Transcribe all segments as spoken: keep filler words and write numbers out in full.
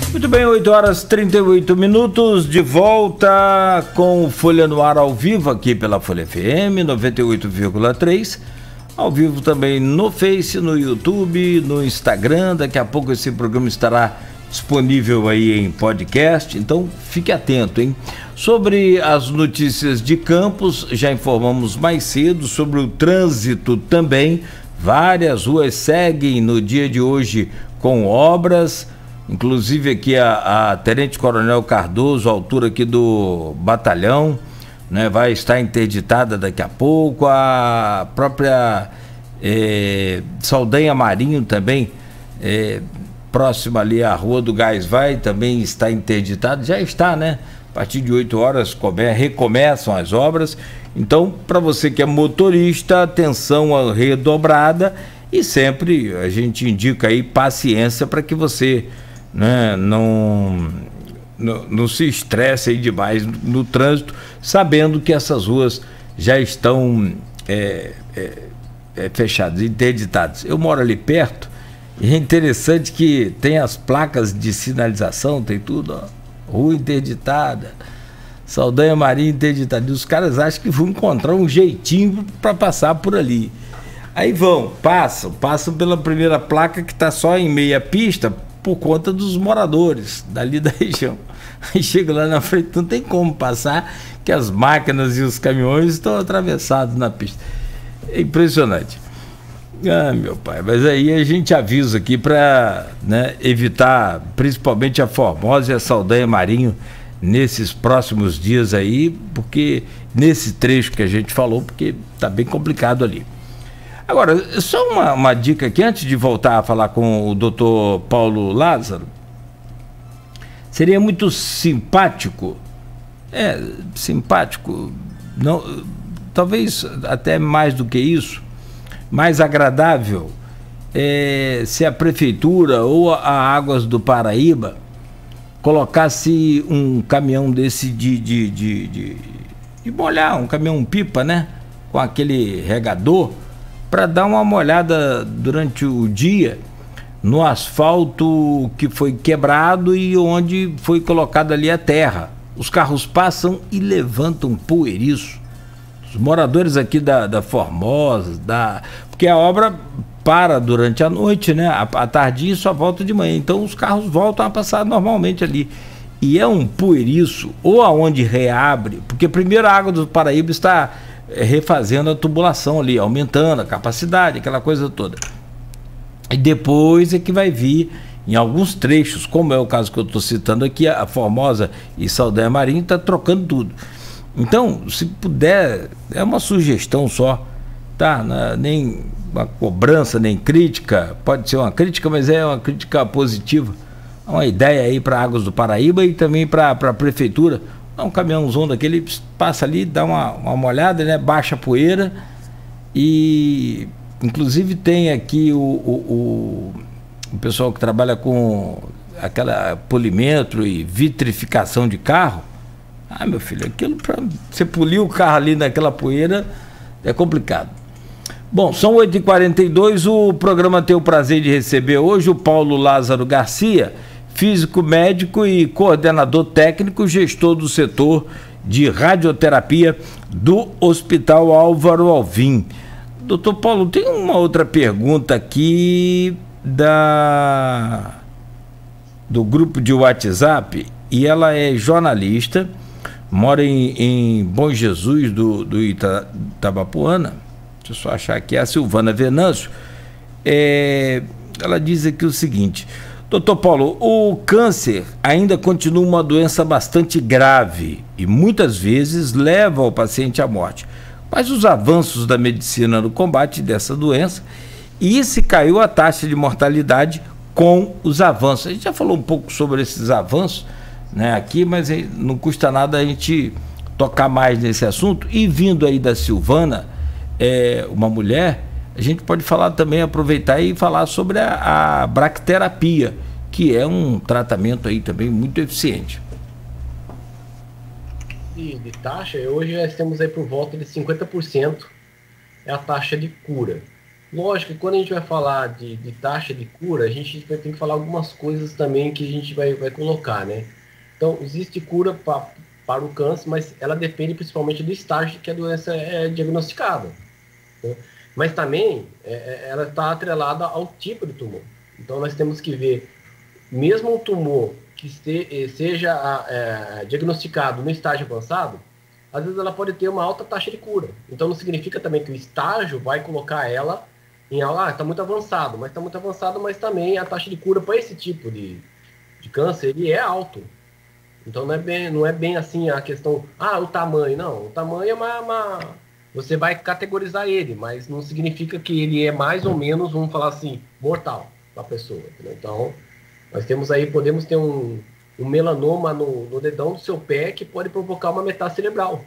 Muito bem, oito horas e trinta e oito minutos, de volta com o Folha no Ar ao vivo aqui pela Folha F M noventa e oito vírgula três, ao vivo também no Face, no YouTube, no Instagram. Daqui a pouco esse programa estará disponível aí em podcast, então fique atento, hein? Sobre as notícias de Campos, já informamos mais cedo sobre o trânsito também. Várias ruas seguem no dia de hoje com obras, inclusive aqui a, a Tenente Coronel Cardoso, altura aqui do batalhão, né, vai estar interditada daqui a pouco. A própria é, Saldanha Marinho também, é, próxima ali à Rua do Gás vai, também está interditada, já está, né? A partir de oito horas come, recomeçam as obras. Então, para você que é motorista, atenção redobrada, e sempre a gente indica aí paciência para que você, né, não, não, não se estresse aí demais no, no trânsito, sabendo que essas ruas já estão é, é, é, fechadas, interditadas. Eu moro ali perto e é interessante que tem as placas de sinalização, tem tudo, ó. Rua interditada, Saldanha Marinho interditada. E os caras acham que vão encontrar um jeitinho para passar por ali. Aí vão, passam, passam pela primeira placa que está só em meia pista por conta dos moradores dali da região. Aí chega lá na frente, não tem como passar, que as máquinas e os caminhões estão atravessados na pista. É impressionante. Ah, meu pai, mas aí a gente avisa aqui para, né, evitar principalmente a Formosa e a Saldanha Marinho nesses próximos dias aí, porque nesse trecho que a gente falou, porque tá bem complicado ali. Agora, só uma, uma dica aqui, antes de voltar a falar com o doutor Paulo Lázaro, seria muito simpático, é, simpático, não, talvez até mais do que isso, mais agradável, é, se a prefeitura ou a Águas do Paraíba colocasse um caminhão desse de, de, de, de, de molhar, um caminhão pipa, né? Com aquele regador, para dar uma molhada durante o dia no asfalto que foi quebrado e onde foi colocada ali a terra. Os carros passam e levantam poeiriço. Os moradores aqui da, da Formosa, da, porque a obra para durante a noite, né? A, a tardinha só volta de manhã, então os carros voltam a passar normalmente ali. E é um poeiriço, ou aonde reabre, porque primeiro a Água do Paraíba está é, refazendo a tubulação ali, aumentando a capacidade, aquela coisa toda. E depois é que vai vir, em alguns trechos, como é o caso que eu estou citando aqui, a Formosa e Saldanha Marinho está trocando tudo. Então, se puder, é uma sugestão só, tá? Não, nem uma cobrança, nem crítica, pode ser uma crítica, mas é uma crítica positiva. Uma ideia aí para Águas do Paraíba e também para a prefeitura. Dá um caminhãozão daquele, passa ali, dá uma, uma olhada, né? Baixa a poeira e, inclusive, tem aqui o, o, o, o pessoal que trabalha com aquela polimento e vitrificação de carro. Ah, meu filho, aquilo para você polir o carro ali naquela poeira é complicado. Bom, são oito e quarenta e dois, o programa tem o prazer de receber hoje o Paulo Lázaro Garcia, físico médico e coordenador técnico, gestor do setor de radioterapia do Hospital Álvaro Alvim. Doutor Paulo, tem uma outra pergunta aqui da do grupo de WhatsApp, e ela é jornalista, mora em, em Bom Jesus do, do Ita, Itabapuana. Deixa eu só achar aqui, a Silvana Venâncio. É, ela diz aqui o seguinte: doutor Paulo, o câncer ainda continua uma doença bastante grave e muitas vezes leva o paciente à morte. Mas os avanços da medicina no combate dessa doença, e se caiu a taxa de mortalidade com os avanços. A gente já falou um pouco sobre esses avanços, né, aqui, mas não custa nada a gente tocar mais nesse assunto. E vindo aí da Silvana, é, uma mulher, a gente pode falar também, aproveitar e falar sobre a, a bracterapia, que é um tratamento aí também muito eficiente. De, de taxa, hoje nós temos aí por volta de cinquenta por cento é a taxa de cura. Lógico que quando a gente vai falar de, de taxa de cura, a gente vai ter que falar algumas coisas também que a gente vai, vai colocar, né? Então, existe cura pa, para o câncer, mas ela depende principalmente do estágio que a doença é diagnosticada, né? Mas também é, é, ela está atrelada ao tipo de tumor. Então, nós temos que ver, mesmo um tumor que este, seja é, diagnosticado no estágio avançado, às vezes ela pode ter uma alta taxa de cura. Então, não significa também que o estágio vai colocar ela em, ah, está muito avançado, mas está muito avançado, mas também a taxa de cura para esse tipo de, de câncer, ele é alto. Então, não é bem, não é bem assim a questão, ah, o tamanho, não. O tamanho é uma, uma você vai categorizar ele, mas não significa que ele é mais ou menos, vamos falar assim, mortal para a pessoa. Entendeu? Então, nós temos aí, podemos ter um, um melanoma no, no dedão do seu pé que pode provocar uma metástase cerebral.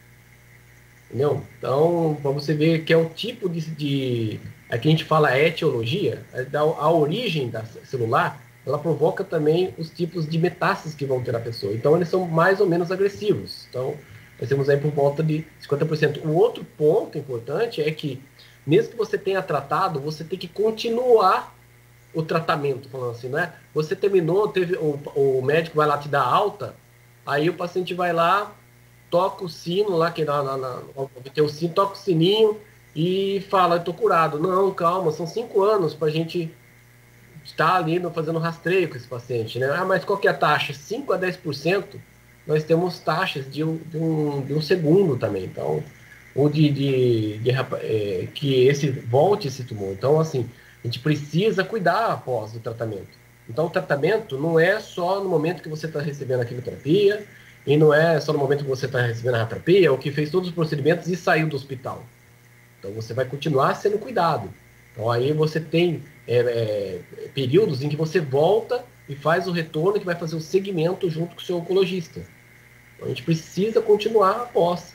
Entendeu? Então, para você ver que é o tipo de, de. Aqui a gente fala etiologia, a, a origem da celular, ela provoca também os tipos de metástases que vão ter a pessoa. Então, eles são mais ou menos agressivos. Então, nós temos aí por volta de cinquenta por cento. O outro ponto importante é que, mesmo que você tenha tratado, você tem que continuar o tratamento, falando assim, né? Você terminou, teve o, o médico vai lá te dar alta, aí o paciente vai lá, toca o sino lá, que na, na, na, tem o sino, toca o sininho e fala, eu tô curado. Não, calma, são cinco anos pra gente estar ali no, fazendo rastreio com esse paciente, né? Ah, mas qual que é a taxa? cinco a dez por cento, nós temos taxas de um, de um, de um segundo também, então, ou de, de, de, de é, que esse volte esse tumor. Então, assim, a gente precisa cuidar após o tratamento. Então, o tratamento não é só no momento que você está recebendo a quimioterapia, e não é só no momento que você está recebendo a radioterapia, ou que fez todos os procedimentos e saiu do hospital. Então, você vai continuar sendo cuidado. Então, aí você tem é, é, períodos em que você volta e faz o retorno, que vai fazer o segmento junto com o seu oncologista. Então, a gente precisa continuar após.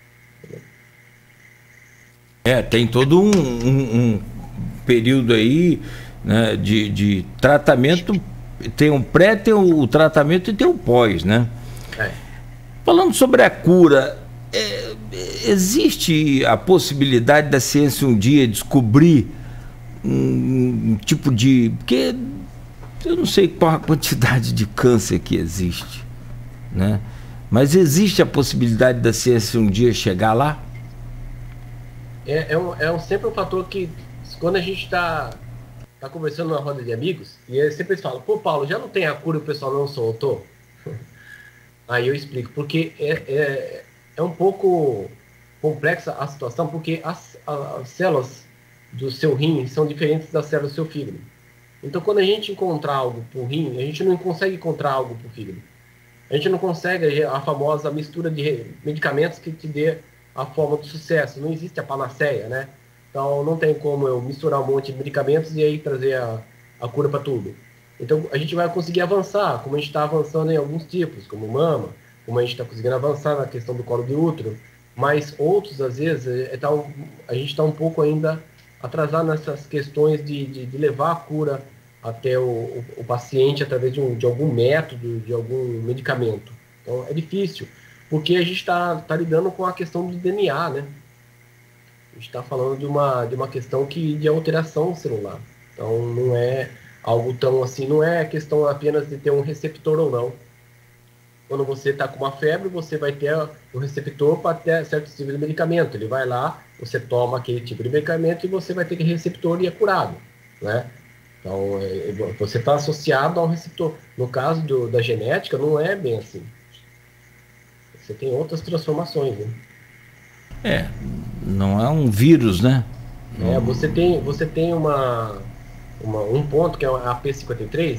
É, tem todo um, um, um período aí, né, de, de tratamento, tem um pré, tem o tratamento e tem o pós, né? É. Falando sobre a cura, é, existe a possibilidade da ciência um dia descobrir um, um tipo de... Porque eu não sei qual a quantidade de câncer que existe, né? Mas existe a possibilidade da ciência um dia chegar lá? É, é, um, é um, sempre um fator que, quando a gente está tá conversando numa roda de amigos, e eles sempre falam, pô, Paulo, já não tem a cura e o pessoal não soltou? Aí eu explico, porque é, é, é um pouco complexa a situação, porque as, as células do seu rim são diferentes das células do seu fígado. Então, quando a gente encontrar algo para o rim, a gente não consegue encontrar algo para o fígado. A gente não consegue a famosa mistura de medicamentos que te dê a forma do sucesso. Não existe a panaceia, né? Então, não tem como eu misturar um monte de medicamentos e aí trazer a, a cura para tudo. Então, a gente vai conseguir avançar, como a gente está avançando em alguns tipos, como mama, como a gente está conseguindo avançar na questão do colo de útero, mas outros, às vezes, é, tá um, a gente está um pouco ainda atrasado nessas questões de, de, de levar a cura até o, o, o paciente através de, um, de algum método, de algum medicamento. Então, é difícil, porque a gente está tá lidando com a questão do D N A, né? A gente está falando de uma, de uma questão que, de alteração celular. Então, não é algo tão assim, não é questão apenas de ter um receptor ou não. Quando você está com uma febre, você vai ter um receptor para ter certo tipo de medicamento. Ele vai lá, você toma aquele tipo de medicamento e você vai ter aquele receptor e é curado, né? Então, é, você está associado ao receptor. No caso do, da genética, não é bem assim. Você tem outras transformações, né? É, não é um vírus, né? É, você tem, você tem uma, uma, um ponto que é a P cinquenta e três,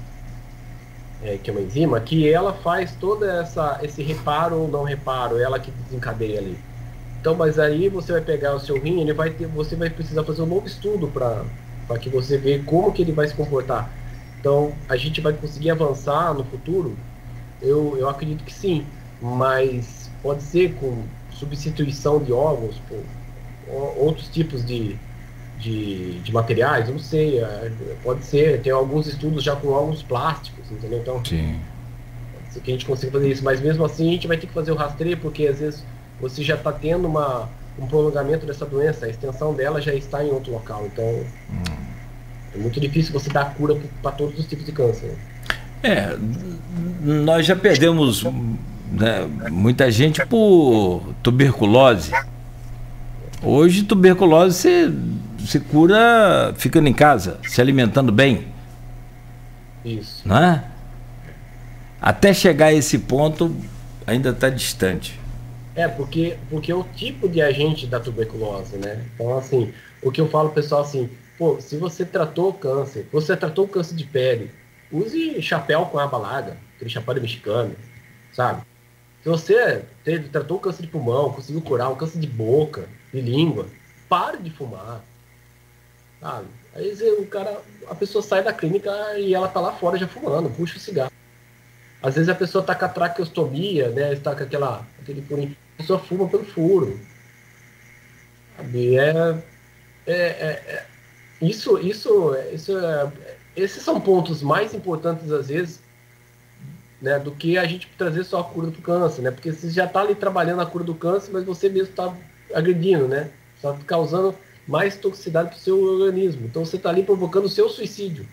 é, que é uma enzima, que ela faz toda essa esse reparo ou não reparo, ela que desencadeia ali. Então, mas aí você vai pegar o seu rim, ele vai ter, você vai precisar fazer um novo estudo para para que você veja como que ele vai se comportar. Então, a gente vai conseguir avançar no futuro? Eu, eu acredito que sim, mas pode ser com substituição de órgãos por outros tipos de, de, de materiais, eu não sei, pode ser, tem alguns estudos já com órgãos plásticos, entendeu? Então, sim, pode ser que a gente consiga fazer isso, mas mesmo assim a gente vai ter que fazer o rastreio, porque às vezes você já está tendo uma, um prolongamento dessa doença, a extensão dela já está em outro local. Então, hum. é muito difícil você dar cura para todos os tipos de câncer. É, nós já perdemos, né, muita gente por tuberculose. Hoje, tuberculose você se cura ficando em casa, se alimentando bem. Isso. Não é? Até chegar a esse ponto, ainda está distante. É, porque, porque é o tipo de agente da tuberculose, né? Então, assim, o que eu falo, pessoal, assim, pô, se você tratou câncer, você tratou câncer de pele, use chapéu com aba larga, aquele chapéu mexicano, sabe? Se você teve, tratou câncer de pulmão, conseguiu curar um câncer de boca, de língua, pare de fumar, sabe? Aí o cara, a pessoa sai da clínica e ela tá lá fora já fumando, puxa o cigarro. Às vezes a pessoa tá com a traqueostomia, né? Está com aquela, aquele furinho, a pessoa fuma pelo furo. Sabe? É, é, é, é, isso, isso, isso é, esses são pontos mais importantes, às vezes, né, do que a gente trazer só a cura do câncer, né? Porque você já está ali trabalhando a cura do câncer, mas você mesmo está agredindo, né? Está causando mais toxicidade para o seu organismo. Então você está ali provocando o seu suicídio.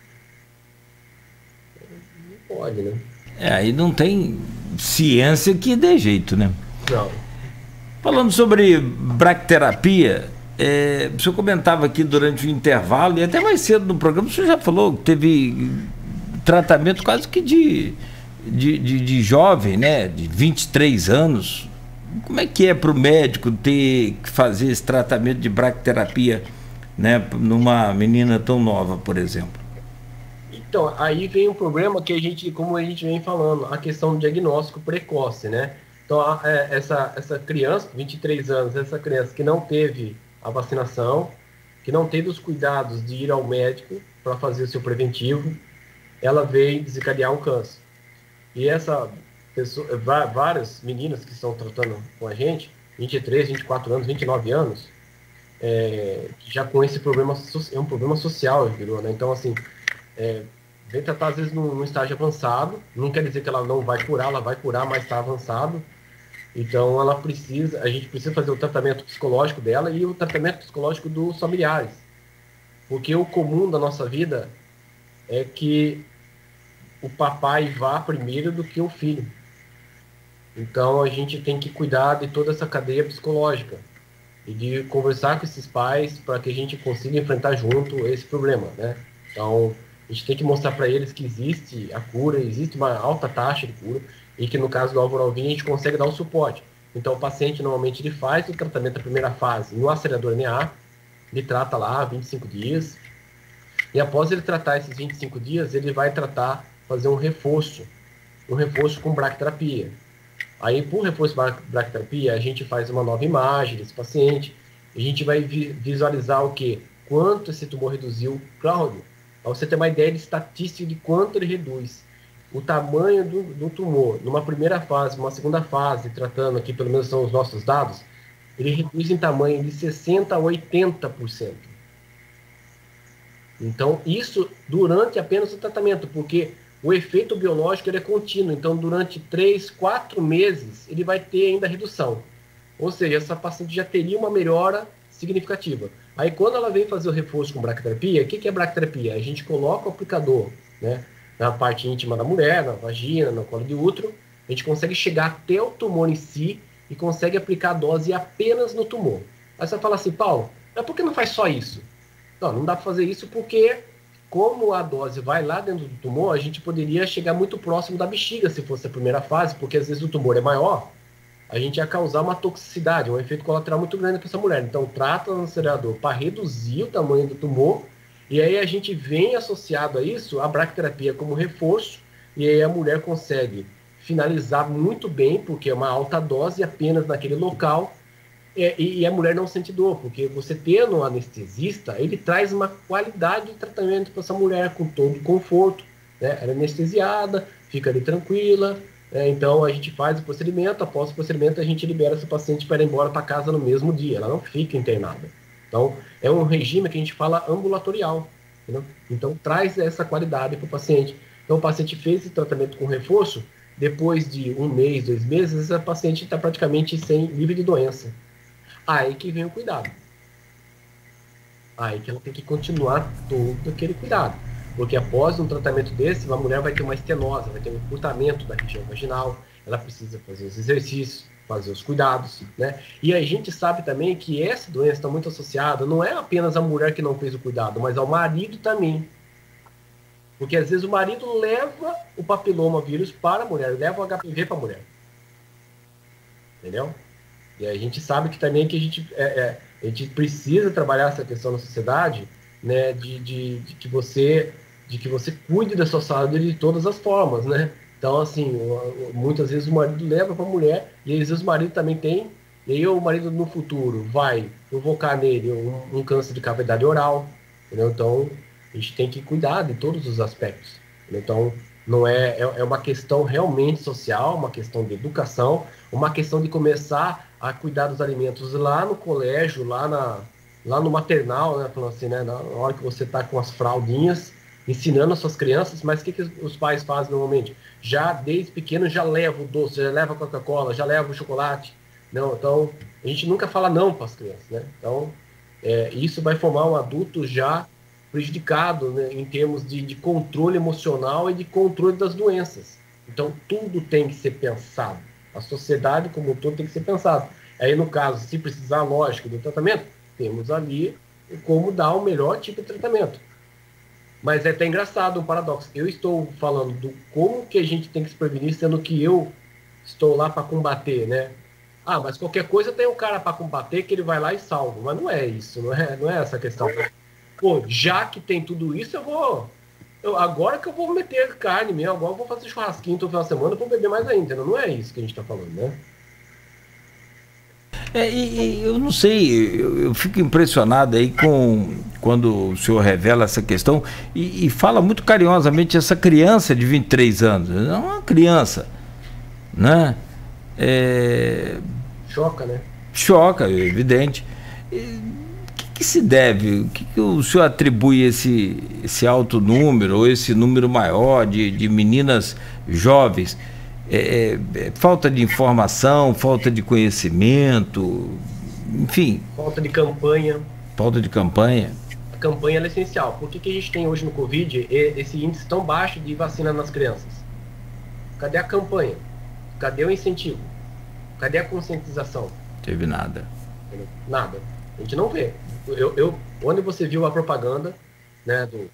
Não pode, né? É, aí não tem ciência que dê jeito, né? Não. Falando sobre bracterapia, é, o senhor comentava aqui durante o intervalo, e até mais cedo no programa, o senhor já falou que teve tratamento quase que de, de, de, de jovem, né? De vinte e três anos. Como é que é para o médico ter que fazer esse tratamento de bracterapia, né, numa menina tão nova, por exemplo? Então, aí vem um problema que a gente, como a gente vem falando, a questão do diagnóstico precoce, né? Então, a, é, essa, essa criança, vinte e três anos, essa criança que não teve a vacinação, que não teve os cuidados de ir ao médico para fazer o seu preventivo, ela veio desencadear um câncer. E essa pessoa, várias meninas que estão tratando com a gente, vinte e três, vinte e quatro anos, vinte e nove anos, é, já com esse problema, é um problema social, virou, né? Então, assim, é, vem tratar às vezes num, num estágio avançado, não quer dizer que ela não vai curar, ela vai curar, mas está avançado. Então, ela precisa, a gente precisa fazer o tratamento psicológico dela e o tratamento psicológico dos familiares. Porque o comum da nossa vida é que o papai vá primeiro do que o filho. Então, a gente tem que cuidar de toda essa cadeia psicológica e de conversar com esses pais para que a gente consiga enfrentar junto esse problema, né? Então, a gente tem que mostrar para eles que existe a cura, existe uma alta taxa de cura e que no caso do Álvaro Alvim a gente consegue dar o suporte. Então, o paciente normalmente ele faz o tratamento da primeira fase no acelerador N A, ele trata lá vinte e cinco dias, e após ele tratar esses vinte e cinco dias, ele vai tratar, fazer um reforço, um reforço com bracterapia. Aí, por reforço com bracterapia, a gente faz uma nova imagem desse paciente, a gente vai vi visualizar o quê? Quanto esse tumor reduziu, Cláudio, para você ter uma ideia de estatística de quanto ele reduz. O tamanho do, do tumor, numa primeira fase, numa segunda fase, tratando aqui, pelo menos são os nossos dados, ele reduz em tamanho de sessenta por cento a oitenta por cento. Então, isso durante apenas o tratamento, porque o efeito biológico ele é contínuo. Então, durante três, quatro meses, ele vai ter ainda redução. Ou seja, essa paciente já teria uma melhora significativa. Aí, quando ela vem fazer o reforço com bracterapia, o que, que é bracterapia? A gente coloca o aplicador, né, na parte íntima da mulher, na vagina, no colo de útero, a gente consegue chegar até o tumor em si e consegue aplicar a dose apenas no tumor. Aí você fala assim, Paulo, mas por que não faz só isso? Não, não dá para fazer isso porque, como a dose vai lá dentro do tumor, a gente poderia chegar muito próximo da bexiga se fosse a primeira fase, porque às vezes o tumor é maior, a gente ia causar uma toxicidade, um efeito colateral muito grande para essa mulher. Então, trata o acelerador para reduzir o tamanho do tumor, e aí a gente vem associado a isso a bracterapia como reforço, e aí a mulher consegue finalizar muito bem, porque é uma alta dose apenas naquele local, e, e a mulher não sente dor, porque você tendo um anestesista, ele traz uma qualidade de tratamento para essa mulher, com todo o conforto, né? Ela é anestesiada, fica ali tranquila, né? Então a gente faz o procedimento, após o procedimento a gente libera essa paciente para ir embora para casa no mesmo dia, ela não fica internada. Então é um regime que a gente fala ambulatorial, entendeu? Então traz essa qualidade para o paciente. Então o paciente fez esse tratamento com reforço, depois de um mês, dois meses, a paciente está praticamente sem livre de doença. Aí que vem o cuidado. Aí que ela tem que continuar todo aquele cuidado. Porque após um tratamento desse, a mulher vai ter uma estenose, vai ter um encurtamento da região vaginal, ela precisa fazer os exercícios, fazer os cuidados, né? E a gente sabe também que essa doença está muito associada, não é apenas a mulher que não fez o cuidado, mas ao marido também. Porque às vezes o marido leva o papiloma vírus para a mulher, leva o H P V para a mulher. Entendeu? E a gente sabe que também que a gente, é, é, a gente precisa trabalhar essa questão na sociedade, né, de, de, de, que você, de que você cuide da sua saúde de todas as formas, né? Então, assim, muitas vezes o marido leva para a mulher, e às vezes o marido também tem, e aí o marido no futuro vai provocar nele um, um câncer de cavidade oral, entendeu? Então, a gente tem que cuidar de todos os aspectos. Entendeu? Então, não é, é, é uma questão realmente social, uma questão de educação, uma questão de começar a cuidar dos alimentos lá no colégio, lá, na, lá no maternal, né? Falando assim, né? Na hora que você está com as fraldinhas, ensinando as suas crianças, mas o que, que os pais fazem normalmente? Já desde pequeno já leva o doce, já leva a Coca-Cola, já leva o chocolate. Não, então, a gente nunca fala não para as crianças, né? Então, é, isso vai formar um adulto já prejudicado, né, em termos de, de controle emocional e de controle das doenças. Então, tudo tem que ser pensado. A sociedade como um todo tem que ser pensado. Aí, no caso, se precisar, lógico, do tratamento, temos ali como dar o melhor tipo de tratamento. Mas é até engraçado, um paradoxo. Eu estou falando do como que a gente tem que se prevenir, sendo que eu estou lá para combater, né? Ah, mas qualquer coisa tem um cara para combater que ele vai lá e salva. Mas não é isso, não é, não é essa a questão. Pô, já que tem tudo isso, eu vou... Eu, agora que eu vou meter carne mesmo, agora eu vou fazer churrasquinho todo final de semana, eu vou beber mais ainda. Não é isso que a gente está falando, né? É, e, e eu não sei, eu, eu fico impressionado aí com quando o senhor revela essa questão e, e fala muito carinhosamente essa criança de vinte e três anos, não é uma criança, né? É... Choca, né? Choca, é evidente. E, que se deve, o que, que o senhor atribui esse, esse alto número, ou esse número maior de, de meninas jovens? É, é, falta de informação, falta de conhecimento, enfim. Falta de campanha. Falta de campanha. A campanha é essencial. Por que, que a gente tem hoje no Covid esse índice tão baixo de vacina nas crianças? Cadê a campanha? Cadê o incentivo? Cadê a conscientização? Teve nada. Nada. A gente não vê. Eu, eu, onde você viu a propaganda, né, do,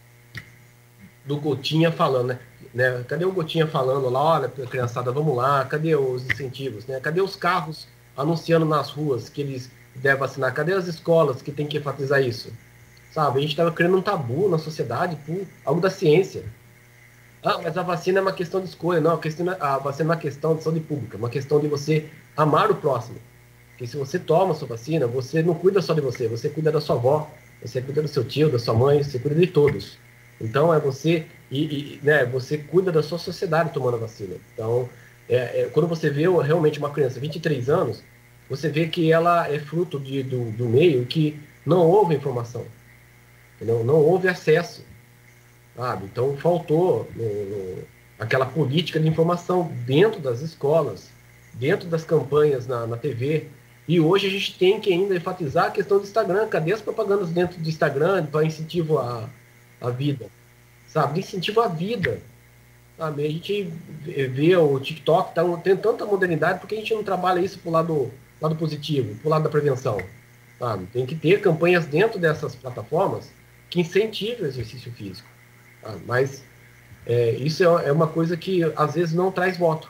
do Gotinha falando, né, né? Cadê o Gotinha falando lá, olha, criançada, vamos lá, cadê os incentivos, né? Cadê os carros anunciando nas ruas que eles devem vacinar? Cadê as escolas que tem que enfatizar isso? Sabe, a gente estava criando um tabu na sociedade por algo da ciência. Ah, mas a vacina é uma questão de escolha. Não, a, questão, a vacina é uma questão de saúde pública, uma questão de você amar o próximo. Porque se você toma a sua vacina, você não cuida só de você, você cuida da sua avó, você cuida do seu tio, da sua mãe, você cuida de todos. Então, é você, e, e, né, você cuida da sua sociedade tomando a vacina. Então, é, é, quando você vê realmente uma criança de vinte e três anos, você vê que ela é fruto de, do, do meio que não houve informação, entendeu? Não houve acesso, sabe? Então, faltou no, no, aquela política de informação dentro das escolas, dentro das campanhas na, na T V. E hoje a gente tem que ainda enfatizar a questão do Instagram. Cadê as propagandas dentro do Instagram para incentivo à, à vida? Sabe? Incentivo à vida. Sabe? A gente vê o TikTok, tá, tem tanta modernidade, porque a gente não trabalha isso pro lado, lado positivo, pro lado da prevenção. Sabe? Tem que ter campanhas dentro dessas plataformas que incentivem o exercício físico. Sabe? Mas é, isso é, é uma coisa que às vezes não traz voto.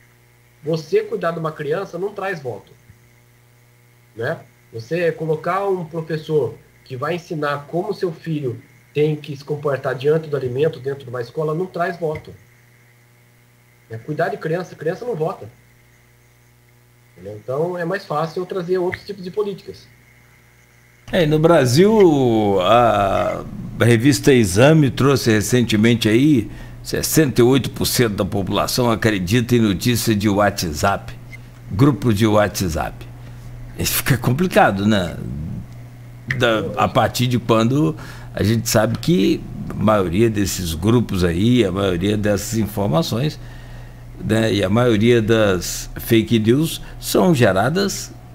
Você cuidar de uma criança não traz voto. Né? Você colocar um professor que vai ensinar como seu filho tem que se comportar diante do alimento dentro de uma escola não traz voto. É, cuidar de criança, criança não vota. Entendeu? Então é mais fácil eu trazer outros tipos de políticas. É, no Brasil, a, a revista Exame trouxe recentemente aí sessenta e oito por cento da população acredita em notícias de WhatsApp, grupos de WhatsApp. Isso fica complicado, né? Da, a partir de quando a gente sabe que a maioria desses grupos aí, a maioria dessas informações, né, e a maioria das fake news são geradas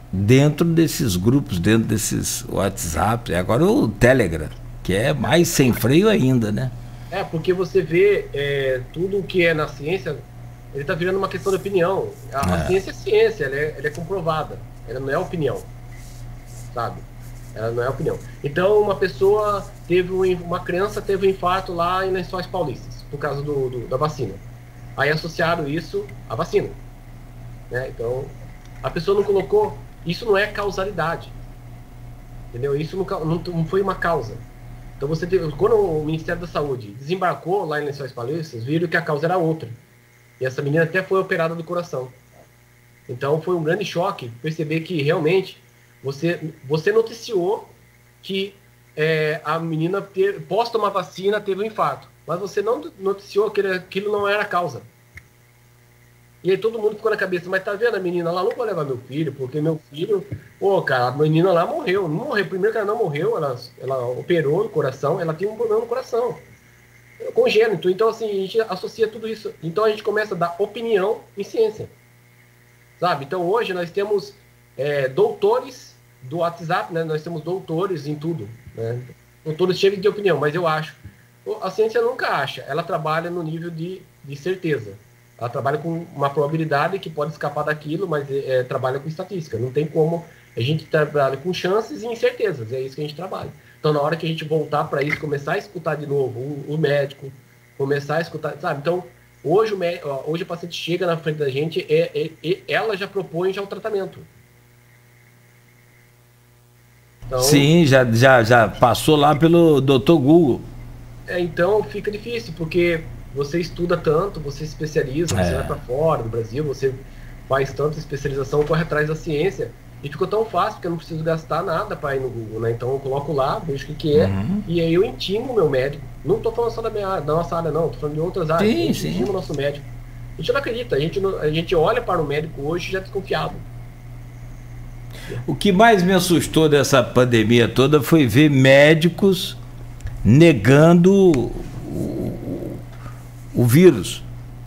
dentro desses grupos, dentro desses WhatsApp, agora o Telegram, que é mais sem freio ainda, né? É, porque você vê é, tudo o que é na ciência, ele está virando uma questão de opinião. A, a É. ciência é ciência, ela é, ela é comprovada, ela não é opinião, sabe? Ela não é opinião. Então, uma pessoa teve um, uma criança teve um infarto lá em Lençóis Paulistas, por causa do, do, da vacina. Aí associaram isso à vacina, né? Então, a pessoa não colocou, isso não é causalidade, entendeu? Isso não, não, não foi uma causa. Então, você teve, quando o Ministério da Saúde desembarcou lá em Lençóis Paulistas, viram que a causa era outra. E essa menina até foi operada do coração. Então, foi um grande choque perceber que realmente você, você noticiou que é, a menina, ter, pós tomar vacina, teve um infarto. Mas você não noticiou que aquilo não era a causa. E aí todo mundo ficou na cabeça, mas tá vendo a menina lá, não vou levar meu filho, porque meu filho... Pô, cara, a menina lá morreu. Não morreu. Primeiro que ela não morreu, ela, ela operou no coração, ela tem um problema no coração. Congênito. Então, assim, a gente associa tudo isso. Então, a gente começa a dar opinião em ciência. Sabe? Então, hoje nós temos é, doutores do WhatsApp, né? Nós temos doutores em tudo, né? Doutores cheios de opinião, mas eu acho. A ciência nunca acha. Ela trabalha no nível de, de certeza. Ela trabalha com uma probabilidade que pode escapar daquilo, mas é, trabalha com estatística. Não tem como... A gente trabalha com chances e incertezas. É isso que a gente trabalha. Então, na hora que a gente voltar para isso, começar a escutar de novo o, o médico, começar a escutar, sabe? Então, hoje o, médico, hoje o paciente chega na frente da gente, é, é, é, ela já propõe já o tratamento. Então, sim, já, já, já passou lá pelo doutor Google. É, então, fica difícil, porque você estuda tanto, você se especializa, é. Você vai para fora do Brasil, você faz tanta especialização, corre atrás da ciência. E ficou tão fácil, porque eu não preciso gastar nada para ir no Google, né? Então eu coloco lá, vejo o que, que é, uhum. E aí eu intimo o meu médico. Não estou falando só da, minha, da nossa área, não, estou falando de outras áreas. Sim, a gente intimo o nosso médico. A gente não acredita, a gente, não, a gente olha para o médico hoje já desconfiado. O que mais me assustou dessa pandemia toda foi ver médicos negando o, o vírus.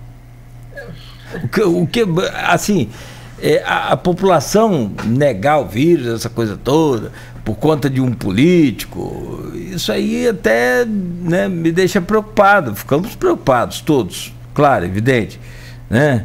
O que, o que assim... É, a, a população negar o vírus, essa coisa toda, por conta de um político, isso aí até, né, me deixa preocupado. Ficamos preocupados todos, claro, evidente, né?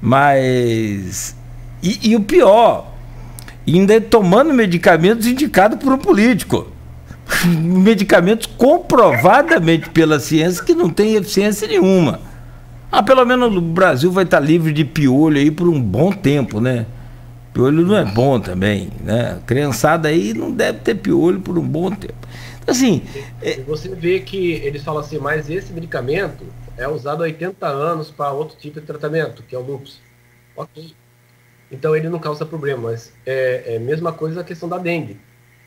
Mas e, e o pior, ainda tomando medicamentos indicados por um político, medicamentos comprovadamente pela ciência que não tem eficiência nenhuma. Ah, pelo menos o Brasil vai estar livre de piolho aí por um bom tempo, né? Piolho não é bom também, né? Criançada aí não deve ter piolho por um bom tempo. Então, assim... É... Você vê que eles falam assim, mas esse medicamento é usado há oitenta anos para outro tipo de tratamento, que é o lúpus. Ok. Então ele não causa problema, mas é a mesma coisa a questão da dengue.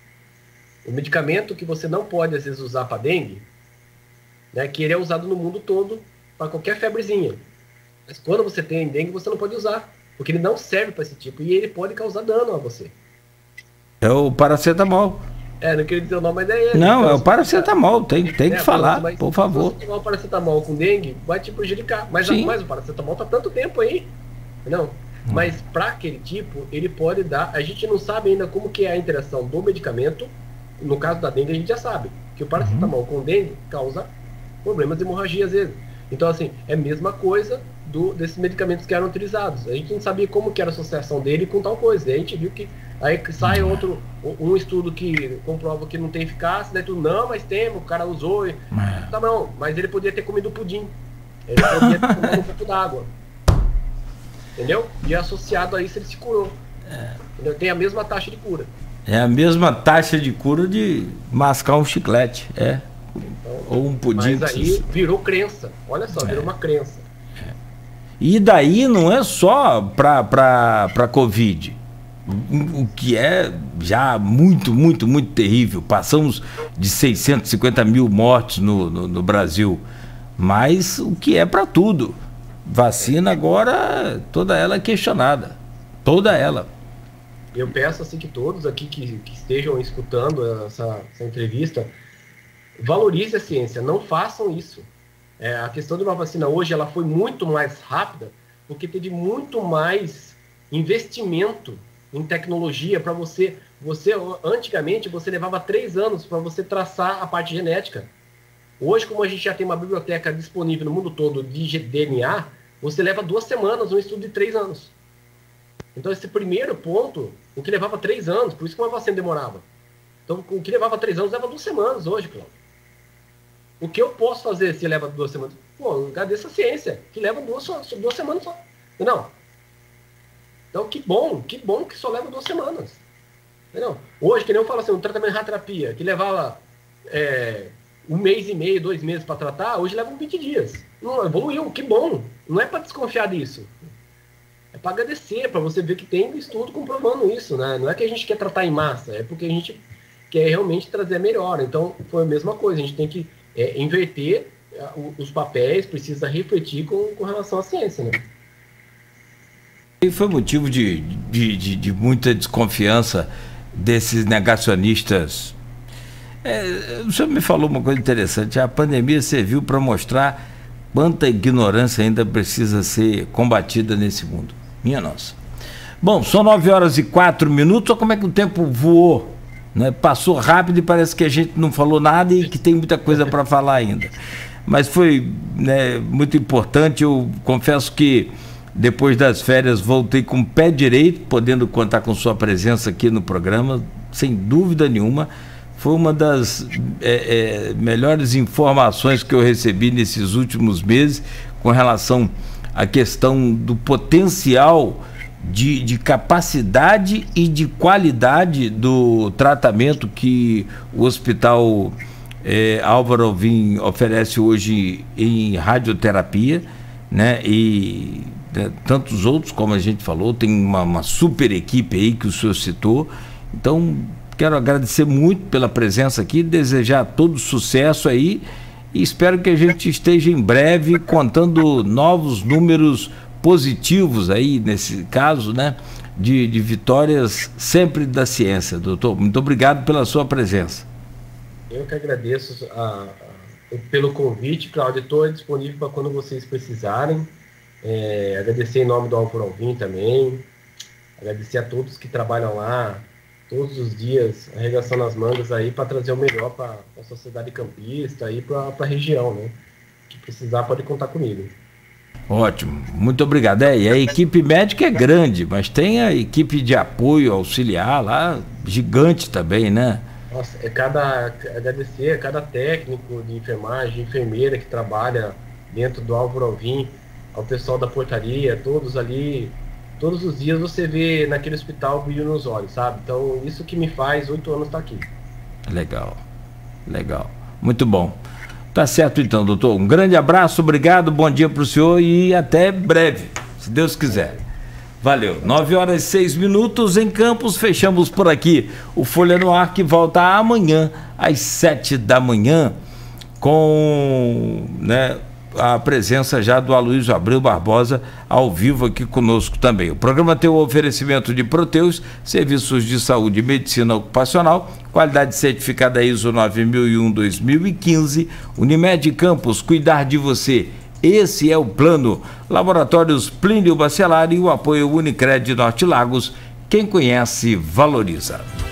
O medicamento que você não pode, às vezes, usar para dengue, né, que ele é usado no mundo todo para qualquer febrezinha. Mas quando você tem dengue, você não pode usar, porque ele não serve para esse tipo e ele pode causar dano a você. É o paracetamol. É, não queria dizer o nome, mas é ele. Não, então, é o paracetamol, tem, tem é, que falar, mas, por favor. Se você tomar o paracetamol com dengue, vai te prejudicar. Mas, mas o paracetamol tá tanto tempo aí, não? Hum. Mas para aquele tipo, ele pode dar... A gente não sabe ainda como que é a interação do medicamento. No caso da dengue, a gente já sabe que o paracetamol uhum. com dengue causa problemas de hemorragia às vezes. Então, assim, é a mesma coisa do, desses medicamentos que eram utilizados. A gente não sabia como que era a associação dele com tal coisa. E a gente viu que aí sai outro, um estudo que comprova que não tem eficácia, daí tudo, não, mas tem, o cara usou. E... Tá bom, mas ele podia ter comido pudim. Ele podia ter tomado um pouco d'água. Entendeu? E associado a isso ele se curou. É. Tem a mesma taxa de cura. É a mesma taxa de cura de mascar um chiclete, é. Então, ou um pudim. Mas aí virou crença. Olha só, virou é. uma crença. É. E daí não é só para para Covid, o que é já muito, muito, muito terrível. Passamos de seiscentos e cinquenta mil mortes no, no, no Brasil, mas o que é para tudo. Vacina agora, toda ela é questionada. Toda ela. Eu peço assim que todos aqui que, que estejam escutando essa, essa entrevista valorize a ciência, não façam isso. É, a questão de uma vacina hoje ela foi muito mais rápida porque teve muito mais investimento em tecnologia para você, você, antigamente, você levava três anos para você traçar a parte genética. Hoje, como a gente já tem uma biblioteca disponível no mundo todo de D N A, você leva duas semanas um estudo de três anos. Então, esse primeiro ponto, o que levava três anos, por isso que uma vacina demorava. Então, o que levava três anos, leva duas semanas hoje, Cláudio. O que eu posso fazer se leva duas semanas? Pô, eu agradeço a ciência, que leva duas, duas semanas só. Não. Então, que bom, que bom que só leva duas semanas. Entendeu? Hoje, que nem eu falo assim, um tratamento de radioterapia, que levava é, um mês e meio, dois meses para tratar, hoje leva vinte dias. Não, evoluiu, que bom. Não é para desconfiar disso. É para agradecer, para você ver que tem estudo comprovando isso, né? Não é que a gente quer tratar em massa, é porque a gente quer realmente trazer a melhora. Então, foi a mesma coisa, a gente tem que é, inverter os papéis, precisa refletir com, com relação à ciência, né? E foi motivo de, de, de, de muita desconfiança desses negacionistas. É, o senhor me falou uma coisa interessante, a pandemia serviu para mostrar quanta ignorância ainda precisa ser combatida nesse mundo. Minha nossa. Bom, são nove horas e quatro minutos, olha como é que o tempo voou, né? Passou rápido e parece que a gente não falou nada e que tem muita coisa para falar ainda. Mas foi, né, muito importante. Eu confesso que depois das férias voltei com o pé direito, podendo contar com sua presença aqui no programa, sem dúvida nenhuma. Foi uma das é, é, melhores informações que eu recebi nesses últimos meses com relação à questão do potencial de, de capacidade e de qualidade do tratamento que o Hospital é, Álvaro Alvim oferece hoje em radioterapia, né? E né, tantos outros, como a gente falou, tem uma, uma super equipe aí que o senhor citou. Então, quero agradecer muito pela presença aqui, desejar todo sucesso aí e espero que a gente esteja em breve contando novos números positivos aí, nesse caso, né, de, de vitórias sempre da ciência, doutor. Muito obrigado pela sua presença. Eu que agradeço a, a, pelo convite, Cláudio. Estou disponível para quando vocês precisarem. É, agradecer em nome do Álvaro Alvim também, agradecer a todos que trabalham lá todos os dias, arregaçando as mangas aí para trazer o melhor para a sociedade campista e para a região, né? Que precisar pode contar comigo. Ótimo, muito obrigado. É, e a equipe médica é grande, mas tem a equipe de apoio auxiliar lá, gigante também, né? Nossa, é cada, agradecer a cada técnico de enfermagem, enfermeira que trabalha dentro do Álvaro Alvim, ao pessoal da portaria, todos ali. Todos os dias você vê naquele hospital brilho nos olhos, sabe? Então, isso que me faz oito anos estar aqui. Legal, legal. Muito bom. Tá certo então, doutor. Um grande abraço, obrigado, bom dia para o senhor e até breve, se Deus quiser. Valeu. nove horas e seis minutos em Campos, fechamos por aqui o Folha no Ar, que volta amanhã às sete da manhã com, né, a presença já do Aloysio Abreu Barbosa ao vivo aqui conosco também. O programa tem o oferecimento de Proteus, serviços de saúde e medicina ocupacional, qualidade certificada I S O nove mil e um dois mil e quinze, Unimed Campos, cuidar de você. Esse é o plano. Laboratórios Plínio Bacelar e o apoio Unicred Norte Lagos. Quem conhece, valoriza.